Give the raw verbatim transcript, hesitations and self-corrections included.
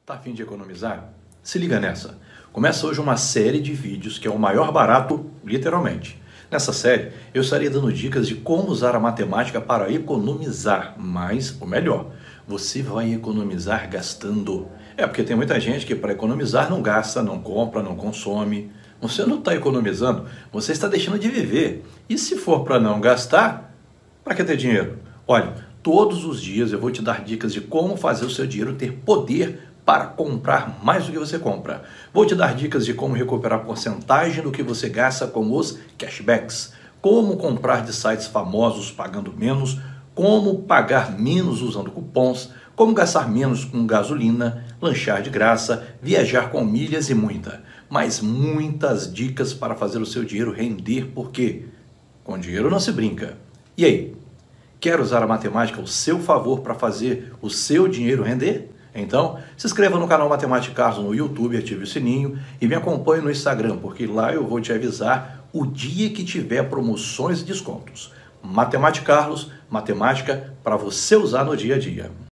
Tá a fim de economizar? Se liga nessa. Começa hoje uma série de vídeos que é o maior barato, literalmente. Nessa série, eu estarei dando dicas de como usar a matemática para economizar, mas o melhor, você vai economizar gastando. É porque tem muita gente que para economizar não gasta, não compra, não consome. Você não está economizando, você está deixando de viver. E se for para não gastar, para que ter dinheiro? Olha, todos os dias eu vou te dar dicas de como fazer o seu dinheiro ter poder para comprar mais do que você compra. Vou te dar dicas de como recuperar porcentagem do que você gasta com os cashbacks, como comprar de sites famosos pagando menos, como pagar menos usando cupons, como gastar menos com gasolina, lanchar de graça, viajar com milhas e muita, mas muitas dicas para fazer o seu dinheiro render, porque com dinheiro não se brinca. E aí, quer usar a matemática ao seu favor para fazer o seu dinheiro render? Então, se inscreva no canal Matemática Carlos no YouTube, ative o sininho e me acompanhe no Instagram, porque lá eu vou te avisar o dia que tiver promoções e descontos. Matemática Carlos, matemática para você usar no dia a dia.